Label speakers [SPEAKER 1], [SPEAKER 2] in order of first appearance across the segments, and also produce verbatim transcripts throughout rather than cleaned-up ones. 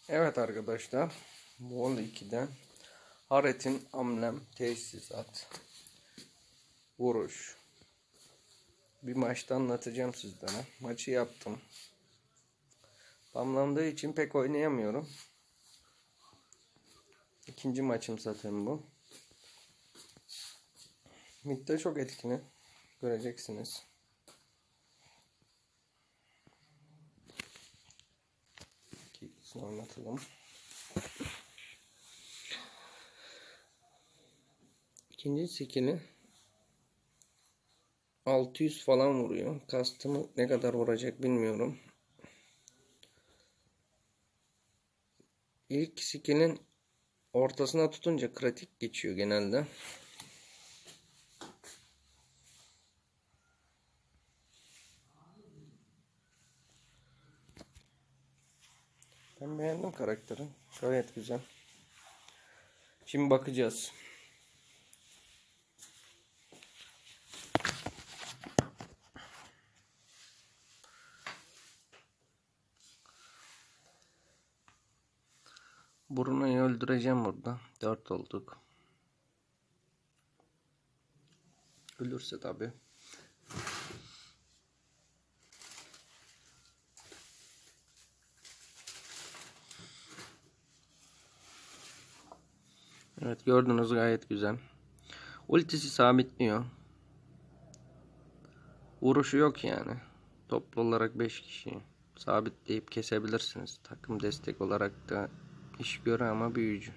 [SPEAKER 1] Evet arkadaşlar, Vol ikiden Haret'in amblem tesisat vuruş bir maçta anlatacağım sizlere. Maçı yaptım. Bamlandığı için pek oynayamıyorum. İkinci maçım zaten bu. Mid'de çok etkili, göreceksiniz. İkisini oynatalım. İkinci skill'i altı yüz falan vuruyor. Kastımı ne kadar vuracak bilmiyorum. İlk skill'in ortasına tutunca kritik geçiyor genelde. Ben beğendim karakteri. Gayet güzel. Şimdi bakacağız. Bruno'yu öldüreceğim burada. dört olduk. Ölürse tabi. Evet, gördünüz, gayet güzel. Ultisi sabitliyor. Vuruşu yok yani. Toplu olarak beş kişiyi sabitleyip kesebilirsiniz. Takım destek olarak da iş görüyor ama büyücü.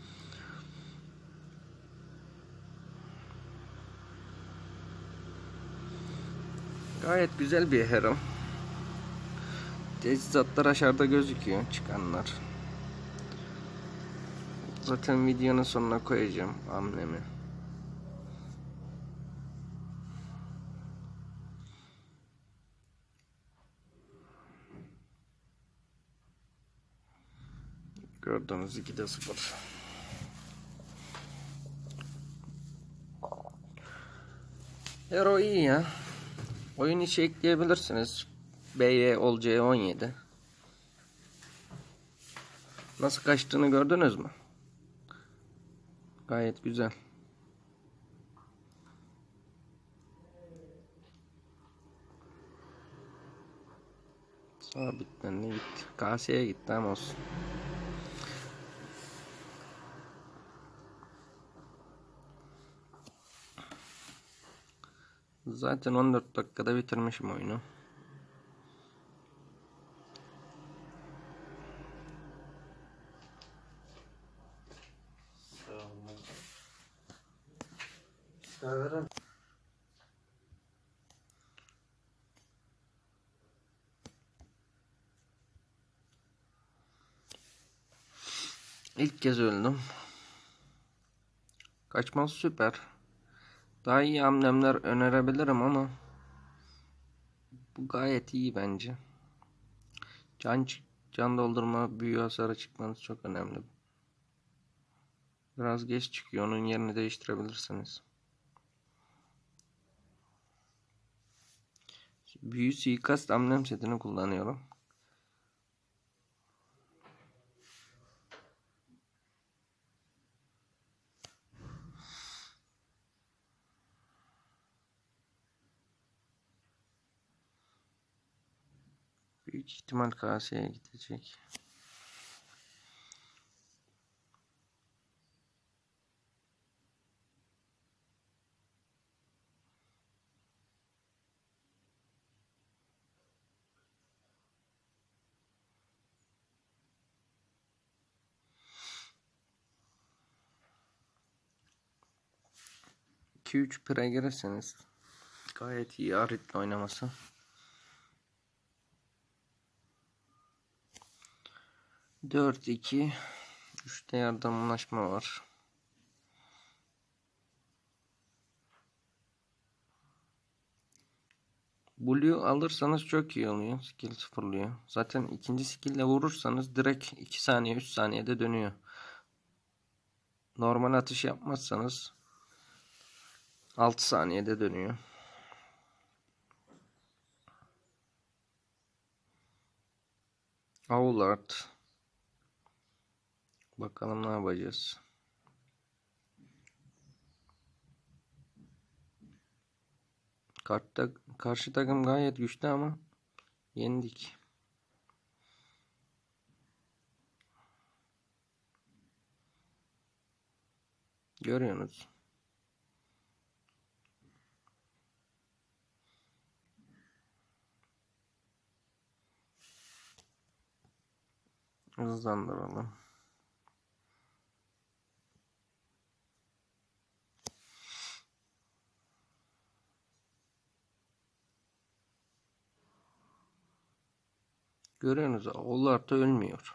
[SPEAKER 1] Gayet güzel bir hero. Teçhizatlar aşağıda gözüküyor, çıkanlar. Zaten videonun sonuna koyacağım amblemi. Gördüğünüz ikide sıfır. Hero iyi ya. Oyun içi ekleyebilirsiniz. B Y ol C on yedi. Nasıl kaçtığını gördünüz mü? Gayet güzel. Sabitlendi gitti. K S'ye gitti ama olsun. Zaten on dört dakikada bitirmişim oyunu. Severim. İlk kez öldüm. Kaçması süper. Daha iyi hamlemler önerebilirim ama bu gayet iyi bence. Can, can doldurma, büyü hasarı çıkmanız çok önemli. Biraz geç çıkıyor. Onun yerini değiştirebilirsiniz. Büyü suikast hamlem setini kullanıyorum. Büyük ihtimal K S'ye gidecek. iki üç pire girirseniz gayet iyi Arit'le oynaması. dört iki üçte yardımlaşma var. Blue alırsanız çok iyi oluyor. Skill sıfırlıyor. Zaten ikinci skill ile vurursanız direkt iki saniye üç saniyede dönüyor. Normal atış yapmazsanız altı saniyede dönüyor. Aulard Bakalım ne yapacağız. Kartta, karşı takım gayet güçlü ama yendik. Görüyorsunuz. Hızlandıralım. Görüyorsunuz, onlar da ölmüyor.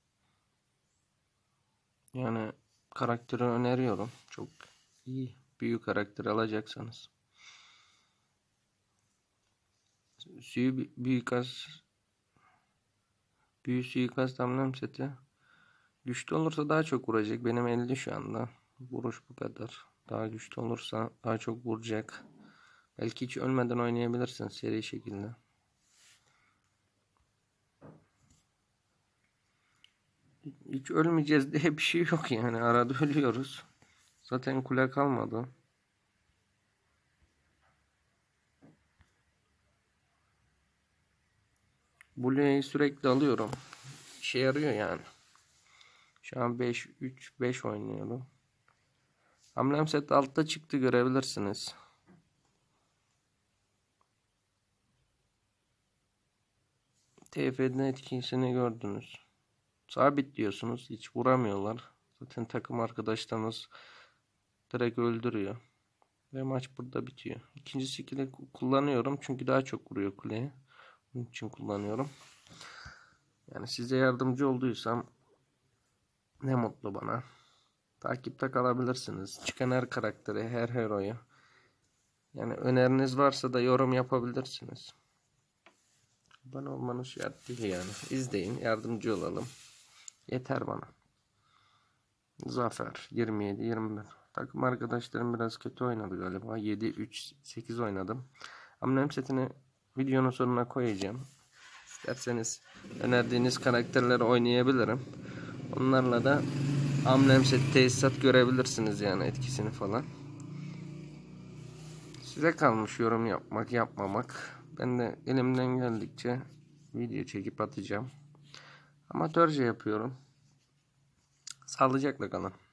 [SPEAKER 1] Yani karakteri öneriyorum. Çok iyi. Büyük karakter alacaksanız. Suyu büyük az büyük suikast hamlem seti. Güçlü olursa daha çok vuracak. Benim elli şu anda. Vuruş bu kadar. Daha güçlü olursa daha çok vuracak. Belki hiç ölmeden oynayabilirsin seri şekilde. Hiç ölmeyeceğiz diye bir şey yok yani. Arada ölüyoruz. Zaten kule kalmadı. Blue'yu sürekli alıyorum. İşe yarıyor yani. Şu an beş üç beş oynuyorum. Hamlem set altta çıktı, görebilirsiniz. T F'nin etkisini gördünüz. Sabit diyorsunuz. Hiç vuramıyorlar. Zaten takım arkadaşlarınız direkt öldürüyor. Ve maç burada bitiyor. İkinci skill'i kullanıyorum. Çünkü daha çok vuruyor kuleye. Bunun için kullanıyorum. Yani size yardımcı olduysam ne mutlu bana. Takipte kalabilirsiniz. Çıkan her karakteri, her heroyu. Yani öneriniz varsa da yorum yapabilirsiniz. Abone olmanız şart değil yani. İzleyin, yardımcı olalım. Yeter bana. Zafer yirmi yedi yirmi bir. Takım arkadaşlarım biraz kötü oynadı galiba. yedi üç sekiz oynadım. Hamlem setini videonun sonuna koyacağım. İsterseniz önerdiğiniz karakterleri oynayabilirim. Onlarla da hamlem set tesisat görebilirsiniz yani, etkisini falan. Size kalmış yorum yapmak yapmamak. Ben de elimden geldikçe video çekip atacağım. Amatörce yapıyorum. Sağlıcakla kalın.